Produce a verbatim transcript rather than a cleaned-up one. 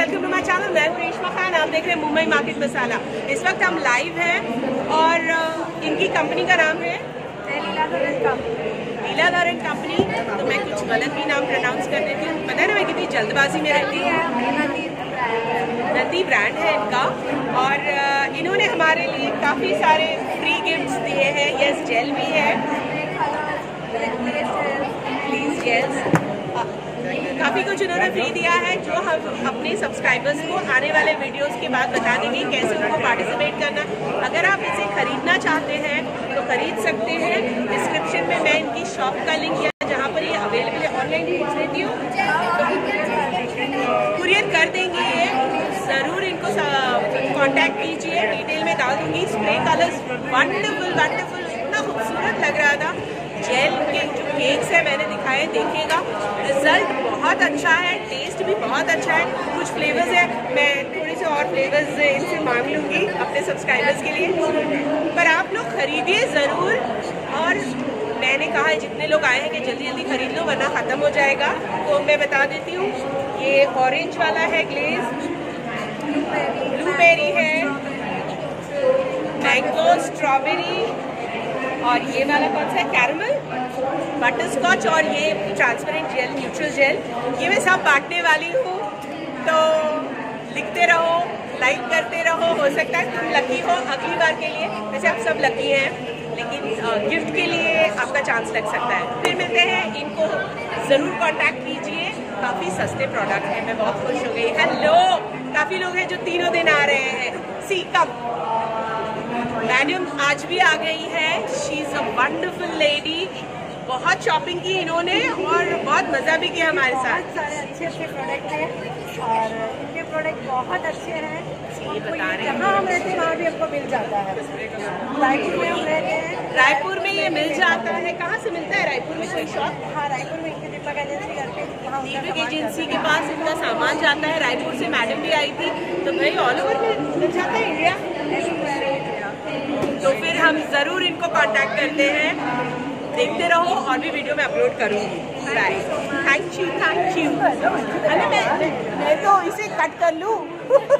Welcome to my channel. मैं हूं रेशमा खान, आप देख रहे हैं मुंबई मार्केट मसाला। इस वक्त हम लाइव हैं और इनकी कंपनी का नाम है लीलाधर एंड कंपनी। तो मैं कुछ गलत भी नाम प्रोनाउंस कर देती हूँ, पता है ना मैं कितनी जल्दबाजी में रहती हूँ। नदी ब्रांड है इनका और इन्होंने हमारे लिए काफ़ी सारे फ्री गिफ्ट्स दिए हैं। यस, जेल भी है, प्लीज जेल्स, काफ़ी कुछ उन्होंने फ्री दिया है जो हम अपने सब्सक्राइबर्स को आने वाले वीडियोस के बाद बता देंगे कैसे उनको पार्टिसिपेट करना। अगर आप इसे खरीदना चाहते हैं तो खरीद सकते हैं। डिस्क्रिप्शन में मैं इनकी शॉप का लिंक या जहाँ पर ये अवेलेबल है ऑनलाइन भेज देती हूँ, कुरियर कर देंगे। ये ज़रूर इनको कांटेक्ट कीजिए, डिटेल में डाल दूँगी। स्प्रे कलर्स वंडरफुल वंडरफुल, इतना खूबसूरत लग रहा था। जेल के जो केक्स है मैंने दिखाए, देखिएगा। रिजल्ट बहुत अच्छा है, टेस्ट भी बहुत अच्छा है। कुछ फ्लेवर्स है, मैं थोड़े से और फ्लेवर्स इनसे मांग लूँगी अपने सब्सक्राइबर्स के लिए। पर आप लोग खरीदिए ज़रूर। और मैंने कहा है जितने लोग आए हैं कि जल्दी जल्दी खरीद लो वरना ख़त्म हो जाएगा। तो मैं बता देती हूँ, ये ऑरेंज वाला है ग्लेज, ब्लूबेरी है, मैंगो, स्ट्रॉबेरी, और ये वाला कौन सा है, कैरमल, बटर स्कॉच, और ये ट्रांसपेरेंट जेल, न्यूट्रल जेल। ये मैं सब बांटने वाली हूँ, तो लिखते रहो, लाइक करते रहो। हो सकता है तुम लकी हो अगली बार के लिए। वैसे आप सब लकी हैं, लेकिन गिफ्ट के लिए आपका चांस लग सकता है। फिर मिलते हैं, इनको ज़रूर कांटेक्ट कीजिए। काफ़ी सस्ते प्रोडक्ट हैं, मैं बहुत खुश हो गई। हेलो, काफ़ी लोग हैं जो तीनों दिन आ रहे हैं। सी कम मैडम आज भी आ गई है। She is a wonderful lady. बहुत शॉपिंग की इन्होंने और बहुत मज़ा भी किया हमारे साथ। बहुत सारे अच्छे अच्छे प्रोडक्ट हैं और इनके प्रोडक्ट बहुत अच्छे हैं। ये बता रहे हैं, जहाँ हम रहते हैं वहाँ भी हमको मिल जाता है। रायपुर में हम रहते हैं, रायपुर में ये मिल जाता है। कहाँ से मिलता है रायपुर में कोई शॉप? हाँ, रायपुर में इनकी दीपक एजेंसी करके वहाँ उनका दीपक सामान एजेंसी जाता के पास इनका सामान जाता है। रायपुर से मैडम भी आई थी, तो भाई ऑल ओवर में मिल जाता है इंडिया। तो फिर हम ज़रूर इनको कांटेक्ट करते हैं। देखते रहो, और भी वीडियो में अपलोड करूँगी। Bye, thank you thank you. अरे मैं मैं तो इसे कट कर लूँ।